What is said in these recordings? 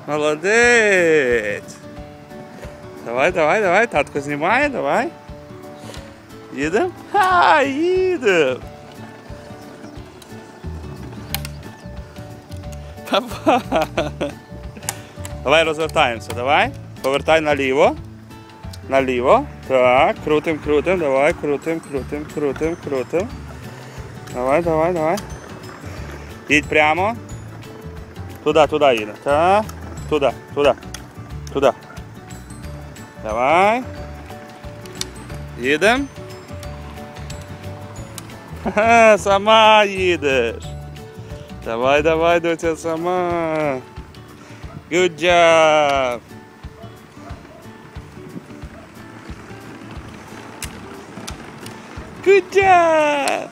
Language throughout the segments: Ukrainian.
Молодець. Давай, давай, давай, татко знімає, давай. Їдемо? Ха, їдемо. Давай розвертаємося, давай. Повертай наліво. Наліво. Так, крутим, крутим, давай, крутим, крутим, крутим, крутим. Давай, давай, давай. Їдь прямо. Туди, туди їде. Так. Туди, туди. Туди. Давай. Їдем. Ха-ха, сама їдеш. Давай, давай, доця, сама. Good job. Good job.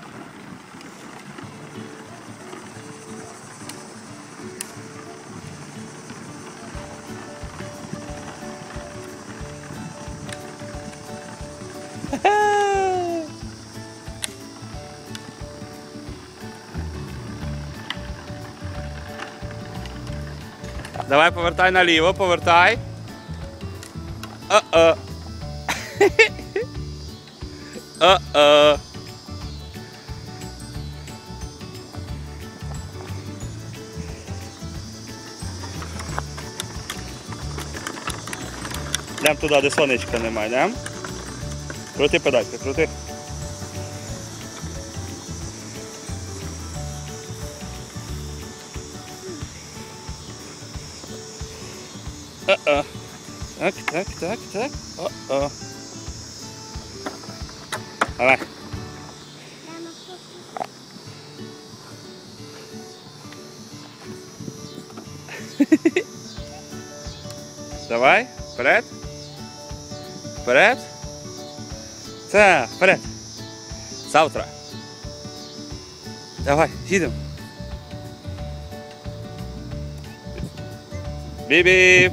Давай, повертай наліво, повертай. О-о. О-о. Йдемо туди, де сонечка немає, йдемо? Крути педальки, крути. О-о. Так, так, так, так. О-о. Давай. Давай, вперед. Вперед. Так, вперед. Завтра. Давай, їдемо. Біп-біп.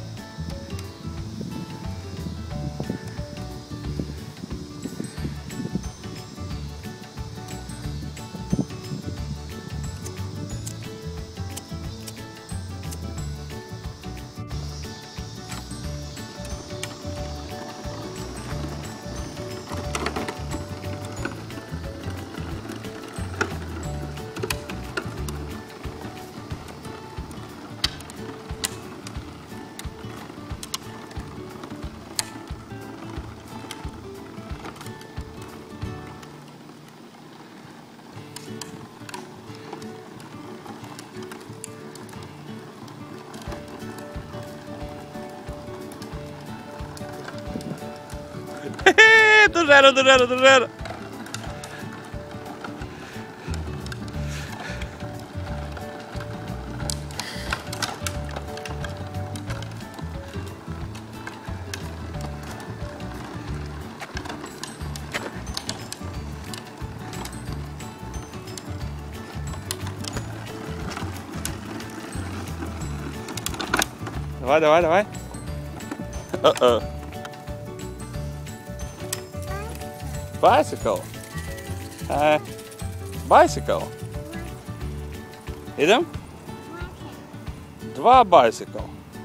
Дужера, дужера, дужера. Давай, давай, давай. Uh-oh. Bicycle. Bicycle. Ідем? Два bicycle.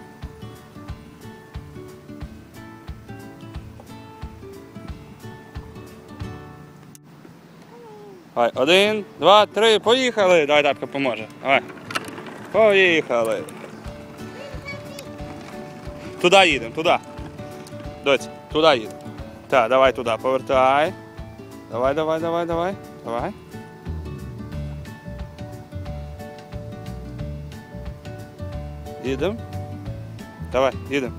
Давай, 1, 2, 3, поїхали. Давай, татко поможе. Давай. Поїхали. Туди їдемо, туди. Доць, туди їдемо. Так, давай туди, повертай. Давай, давай, давай, давай. Давай. Їдемо. Давай, їдемо.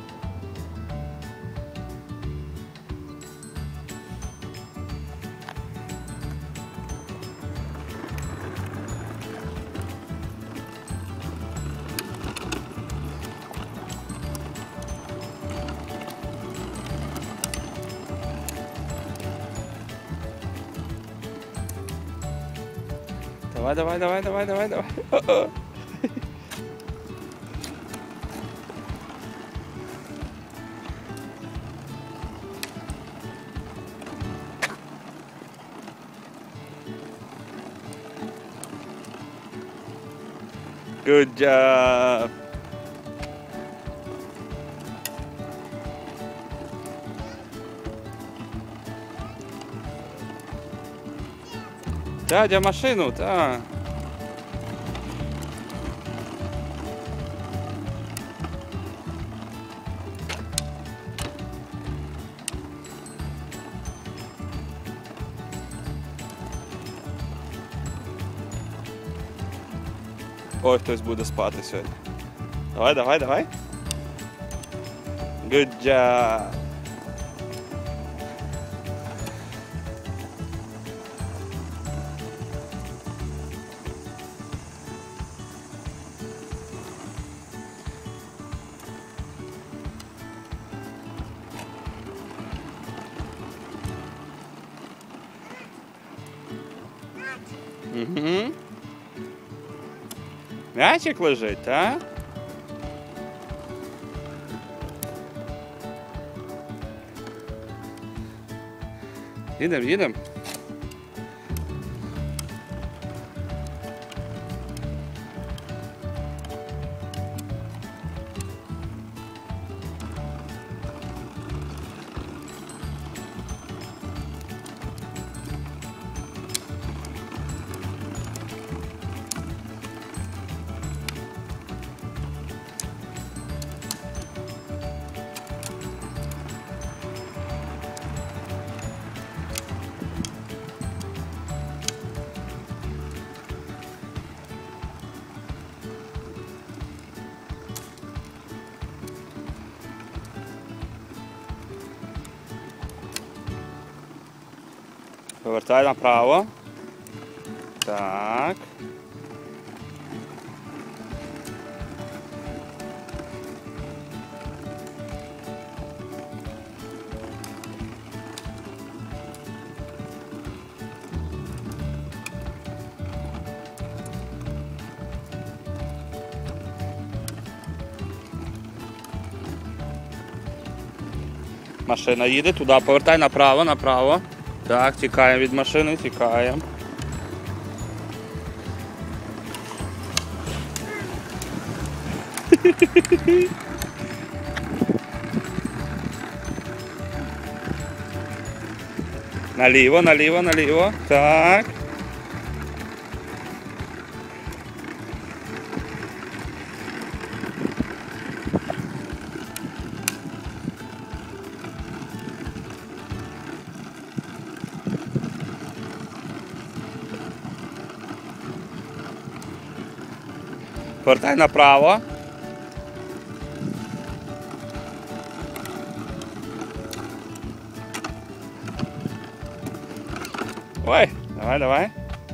Давай, давай, давай, давай, давай, давай. О-о. Good job. Дядя, машину, так. Ой, хтось буде спати сьогодні. Давай, давай, давай. Good job. Угу. М'ячик лежить, так? Їдем, їдем. Повертай направо. Так. Машина їде туди, повертай направо, направо. Так, тікаємо від машини, тікаємо. Наліво, наліво, наліво. Так. Повертай направо. Ой, давай, давай.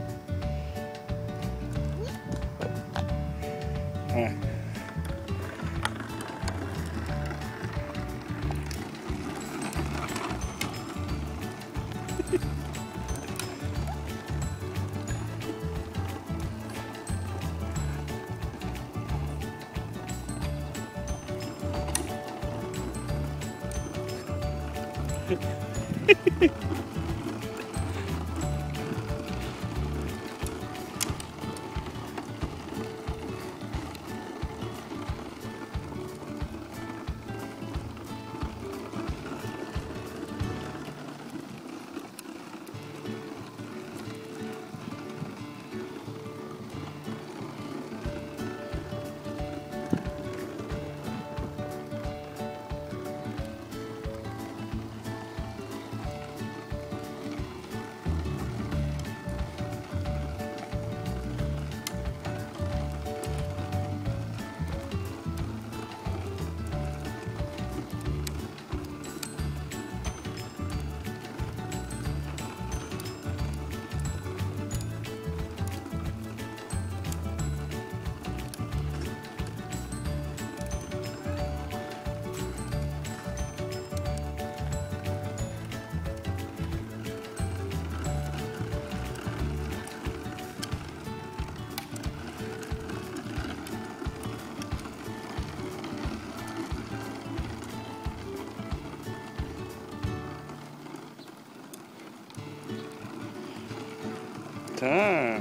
Так.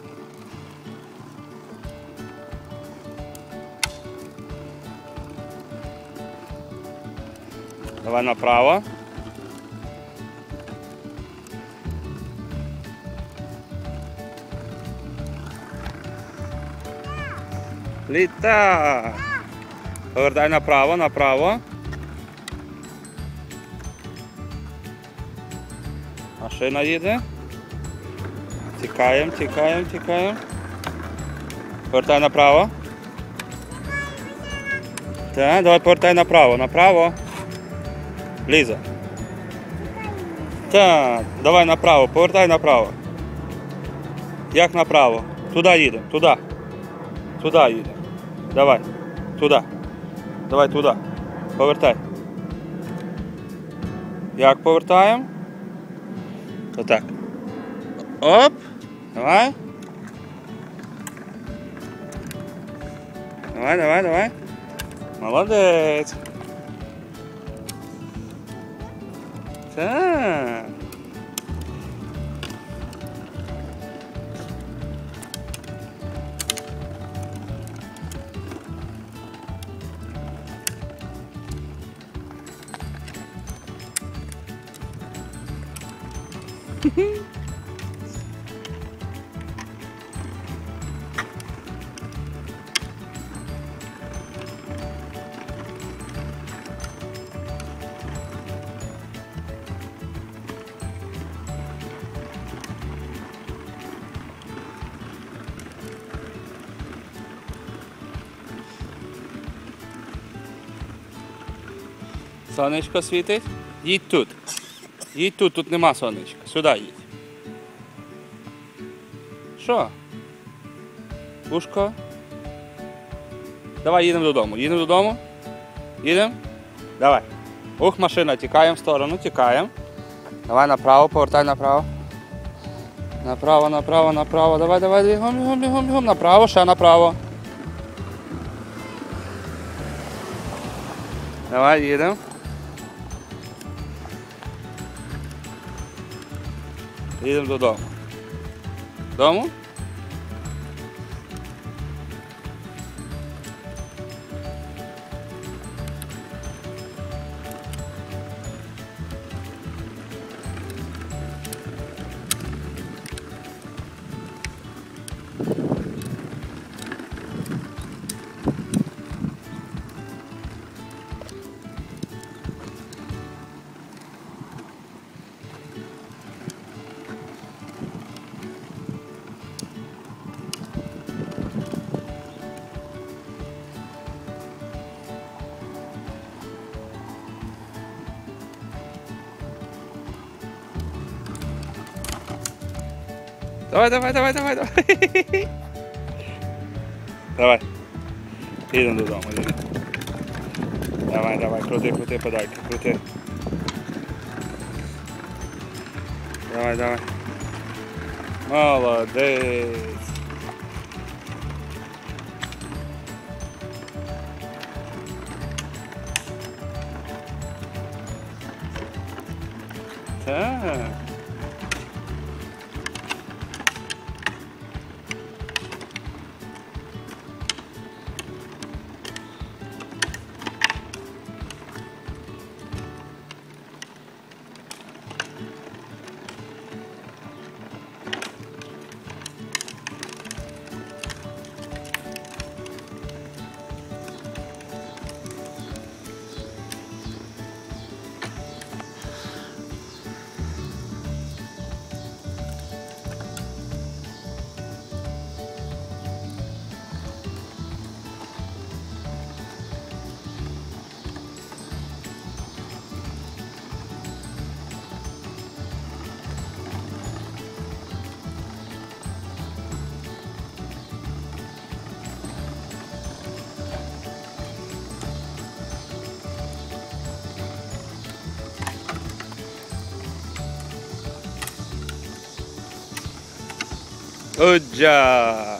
Давай направо. Літай. Повертай направо, направо. Машина їде. Тікаємо, тікаємо, тікаємо. Повертай направо. Так, давай повертай направо, направо. Ліза. Так, давай направо, повертай направо. Як направо? Туди їдемо, туди. Туди їдемо. Давай, туди. Давай туди. Повертай. Як повертаємо? Отак. Оп. Давай. Давай, давай, давай. Молодець. Так. Сонечко світить. Їдь тут. Їдь тут, тут нема сонечка. Сюди їдь. Що? Ушко? Давай їдемо додому. Їдемо додому? Їдемо? Давай. Ух, машина, тікаємо в сторону, тікаємо. Давай направо, повертай направо. Направо, направо, направо. Давай, давай, бігом, бігом, бігом, бігом. Направо, ще направо. Давай, їдемо. Їдемо додому. Дому? Давай, давай, давай, давай, давай. Давай. Їдемо додому, їдемо. Давай, давай, крути, крути педальки, крути. Давай, давай. Молодець. Так. Good job.